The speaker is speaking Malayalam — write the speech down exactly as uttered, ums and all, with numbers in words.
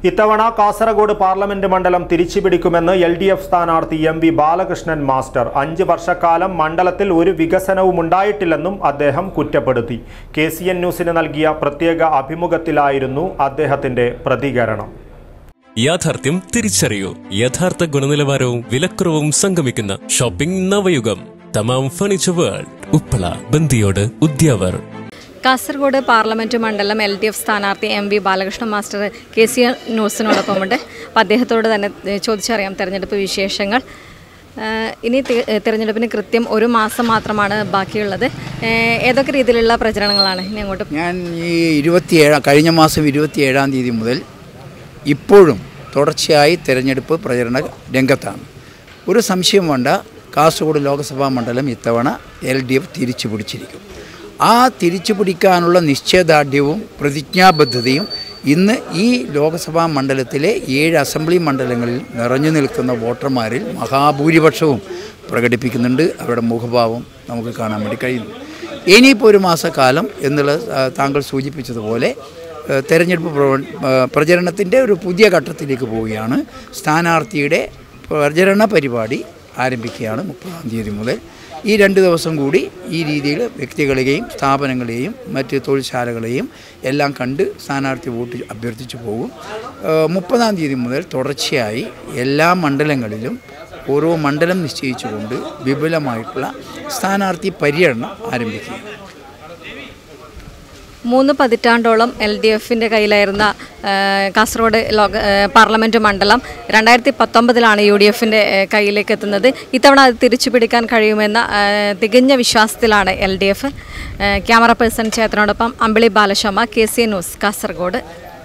ഇത്തവണ കാസർഗോഡ് പാർലമെന്റ് മണ്ഡലം തിരിച്ചുപിടിക്കുമെന്ന് എൽ ഡി എഫ് സ്ഥാനാർത്ഥി എം വി ബാലകൃഷ്ണൻ മാസ്റ്റർ. അഞ്ച് വർഷക്കാലം മണ്ഡലത്തിൽ ഒരു വികസനവും ഉണ്ടായിട്ടില്ലെന്നും അദ്ദേഹം കുറ്റപ്പെടുത്തി. കെ സി എൻ ന്യൂസിന് നൽകിയ പ്രത്യേക അഭിമുഖത്തിലായിരുന്നു അദ്ദേഹത്തിന്റെ പ്രതികരണം. യാഥാർത്ഥ്യം തിരിച്ചറിയൂ. യഥാർത്ഥ ഗുണനിലവാരവും വിലക്കുറവും സംഗമിക്കുന്ന ഷോപ്പിംഗ് നവയുഗം. Thamam furniture world, Uppala, Bandiyod, Udyavar. Kasaragod parliament മണ്ഡലം എൽ ഡി എഫ് സ്ഥാനാർത്ഥി M V Balakrishnan master K C N ന്യൂസിനോടൊപ്പമുണ്ട്. അപ്പോൾ അദ്ദേഹത്തോട് തന്നെ ചോദിച്ചറിയാം തെരഞ്ഞെടുപ്പ് വിശേഷങ്ങൾ. ഇനി തെരഞ്ഞെടുപ്പിന് കൃത്യം ഒരു മാസം മാത്രമാണ് ബാക്കിയുള്ളത്. ഏതൊക്കെ രീതിയിലുള്ള പ്രചരണങ്ങളാണ് ഇനി അങ്ങോട്ട്? ഞാൻ ഈ ഇരുപത്തിയേഴാം കഴിഞ്ഞ മാസം ഇരുപത്തിയേഴാം തീയതി മുതൽ ഇപ്പോഴും തുടർച്ചയായി തെരഞ്ഞെടുപ്പ് പ്രചരണ രംഗത്താണ്. ഒരു സംശയം വേണ്ട, കാസർഗോഡ് ലോക്സഭാ മണ്ഡലം ഇത്തവണ എൽ ഡി എഫ് തിരിച്ചു പിടിച്ചിരിക്കും. ആ തിരിച്ചു പിടിക്കാനുള്ള നിശ്ചയദാർഢ്യവും പ്രതിജ്ഞാബദ്ധതയും ഇന്ന് ഈ ലോക്സഭാ മണ്ഡലത്തിലെ ഏഴ് അസംബ്ലി മണ്ഡലങ്ങളിൽ നിറഞ്ഞു നിൽക്കുന്ന വോട്ടർമാരിൽ മഹാഭൂരിപക്ഷവും പ്രകടിപ്പിക്കുന്നുണ്ട്. അവരുടെ മുഖഭാവം നമുക്ക് കാണാൻ വേണ്ടി കഴിയുന്നു. ഇനിയിപ്പോൾ ഒരു മാസക്കാലം എന്നുള്ള താങ്കൾ സൂചിപ്പിച്ചതുപോലെ തെരഞ്ഞെടുപ്പ് പ്രചരണത്തിൻ്റെ ഒരു പുതിയ ഘട്ടത്തിലേക്ക് പോവുകയാണ്. സ്ഥാനാർത്ഥിയുടെ പ്രചരണ പരിപാടി ആരംഭിക്കുകയാണ് മുപ്പതാം തീയതി മുതൽ. ഈ രണ്ട് ദിവസം കൂടി ഈ രീതിയിൽ വ്യക്തികളെയും സ്ഥാപനങ്ങളെയും മറ്റ് തൊഴിൽശാലകളെയും എല്ലാം കണ്ട് സ്ഥാനാർത്ഥി വോട്ട് അഭ്യർത്ഥിച്ചു പോകും. മുപ്പതാം തീയതി മുതൽ തുടർച്ചയായി എല്ലാ മണ്ഡലങ്ങളിലും ഓരോ മണ്ഡലം നിശ്ചയിച്ചുകൊണ്ട് വിപുലമായിട്ടുള്ള സ്ഥാനാർത്ഥി പര്യടനം ആരംഭിക്കുകയാണ്. മൂന്ന് പതിറ്റാണ്ടോളം എൽ ഡി എഫിൻ്റെ കയ്യിലായിരുന്ന കാസർഗോഡ് ലോക പാർലമെൻറ്റ് മണ്ഡലം രണ്ടായിരത്തി പത്തൊമ്പതിലാണ് യു ഡി എഫിൻ്റെ കയ്യിലേക്ക് എത്തുന്നത്. ഇത്തവണ അത് തിരിച്ചു പിടിക്കാൻ കഴിയുമെന്ന തികഞ്ഞ വിശ്വാസത്തിലാണ് L D F. Camera person ചേതനോടൊപ്പം Ambili Balasharma, K C N news, Kasaragod.